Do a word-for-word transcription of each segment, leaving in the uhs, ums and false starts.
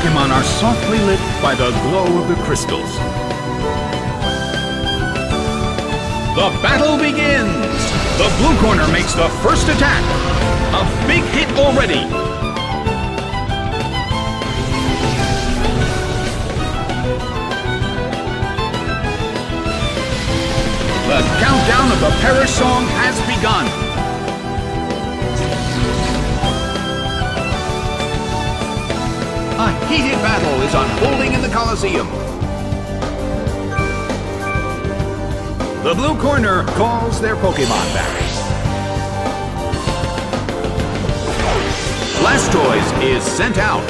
Pokemon are softly lit by the glow of the crystals. The battle begins! The blue corner makes the first attack. A big hit already. The countdown of the Perish Song has begun. A heated battle is unfolding in the Colosseum. The blue corner calls their Pokemon back. Blastoise is sent out.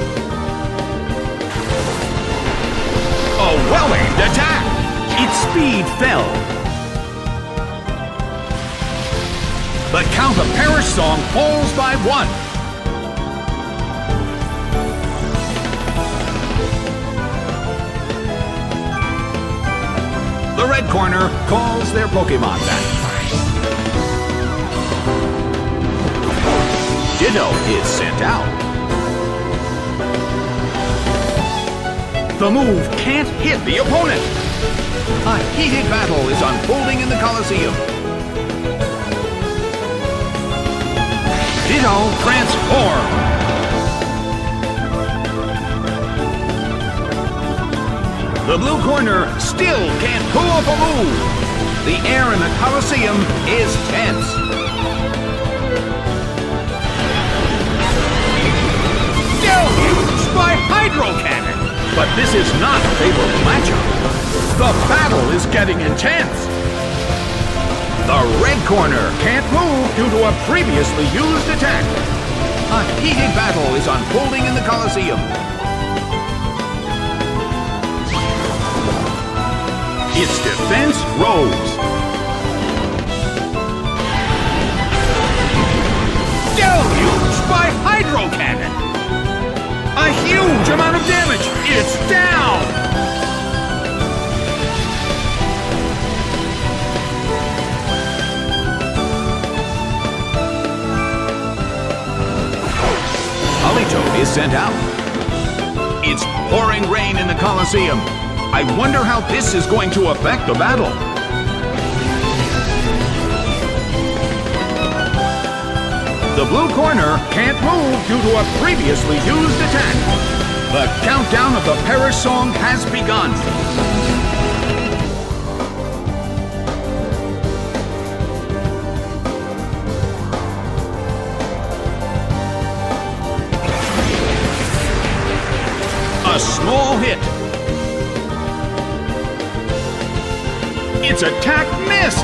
A well-aimed attack! Its speed fell. The Count of Perish Song falls by one. The red corner calls their Pokemon back. Ditto is sent out. The move can't hit the opponent. A heated battle is unfolding in the Colosseum. Ditto transform. The blue corner still can't pull off a move. The air in the Colosseum is tense. Deluge by Hydro Cannon! But this is not a favorable matchup. The battle is getting intense. The red corner can't move due to a previously used attack. A heated battle is unfolding in the Colosseum. Its defense rose. Deluge by Hydro Cannon! A huge amount of damage! It's down! Politoed is sent out. It's pouring rain in the Colosseum. I wonder how this is going to affect the battle. The blue corner can't move due to a previously used attack. The countdown of the Perish Song has begun. A small hit. Its attack missed!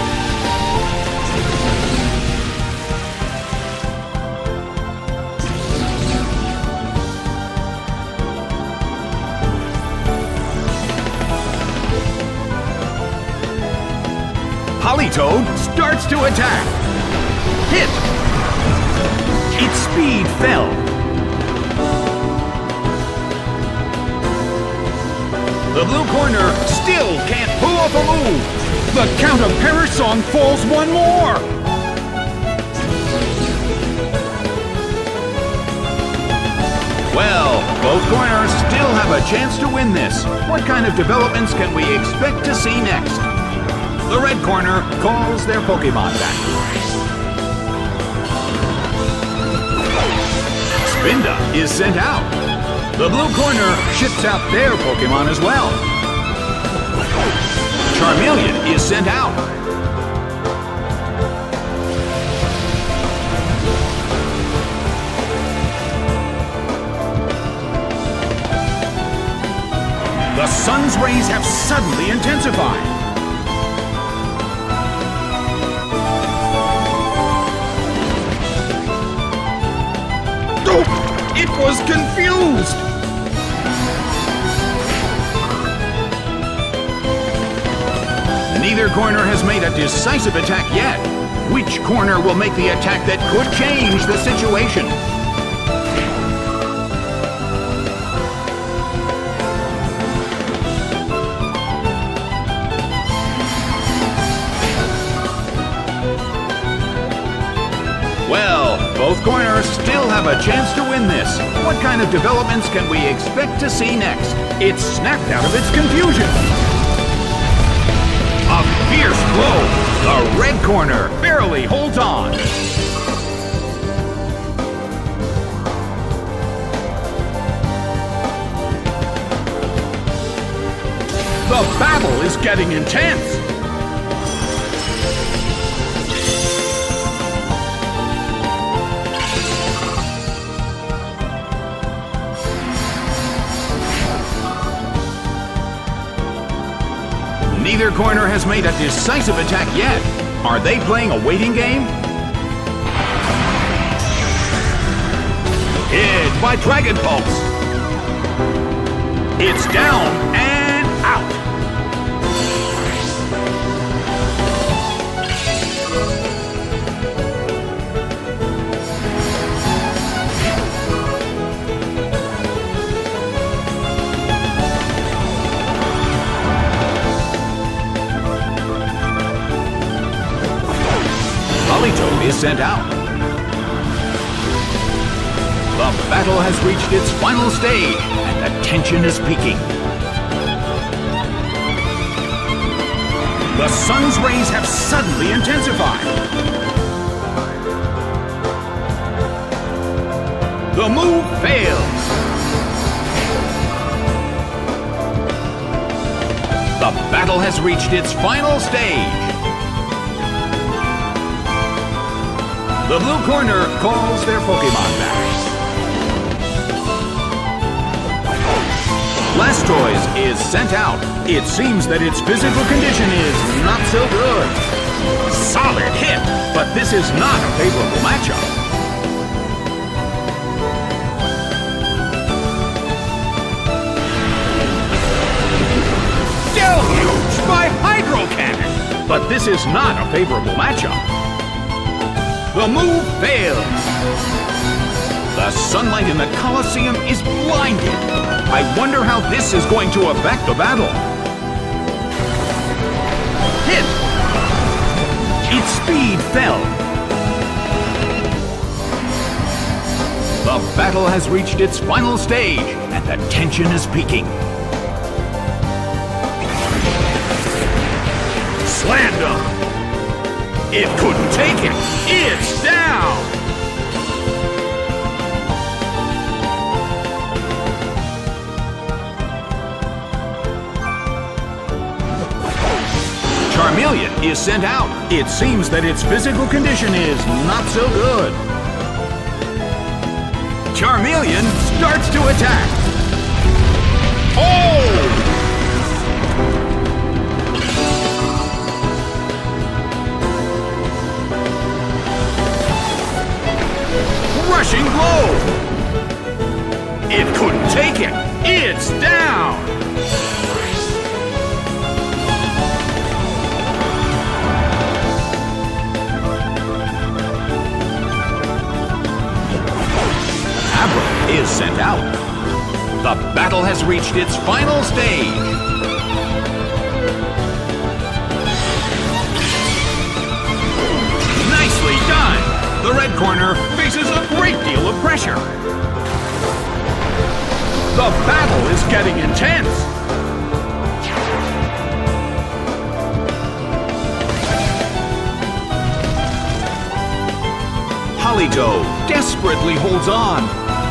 Politoed starts to attack. Hit! Its speed fell. The blue corner still can't pull off a move. The Count of Perish Song falls one more. Well, both corners still have a chance to win this. What kind of developments can we expect to see next? The red corner calls their Pokemon back. Spinda is sent out. The blue corner ships out their Pokemon as well. Charmeleon is sent out. The sun's rays have suddenly intensified. Oh, it was confused. Neither corner has made a decisive attack yet. Which corner will make the attack that could change the situation? Well, both corner still have a chance to win this. What kind of developments can we expect to see next? It's snapped out of its confusion. A fierce blow. The red corner barely holds on. The battle is getting intense. Neither corner has made a decisive attack yet. Are they playing a waiting game? Hit by Dragon Pulse. It's down and out. Halito is sent out. The battle has reached its final stage, and the tension is peaking. The sun's rays have suddenly intensified. The move fails. The battle has reached its final stage. The blue corner calls their Pokémon back. Blastoise is sent out. It seems that its physical condition is not so good. Solid hit, but this is not a favorable matchup. Deluge by Hydro Cannon, but this is not a favorable matchup. The move fails. The sunlight in the Colosseum is blinded. I wonder how this is going to affect the battle. Hit! Its speed fell. The battle has reached its final stage, and the tension is peaking. Slammed him! It couldn't take it! It's down! Charmeleon is sent out. It seems that its physical condition is not so good. Charmeleon starts to attack. Oh! Rushing blow! It couldn't take it! It's down! Abra is sent out. The battle has reached its final stage. Nicely done! The red corner faces a great deal of pressure. The battle is getting intense. Halito desperately holds on.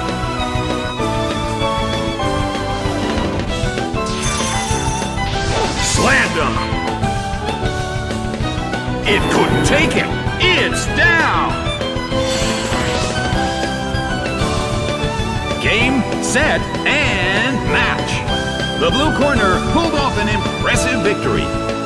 Slammed him. It couldn't take it. It's down. Game, set, and match. The blue corner pulled off an impressive victory.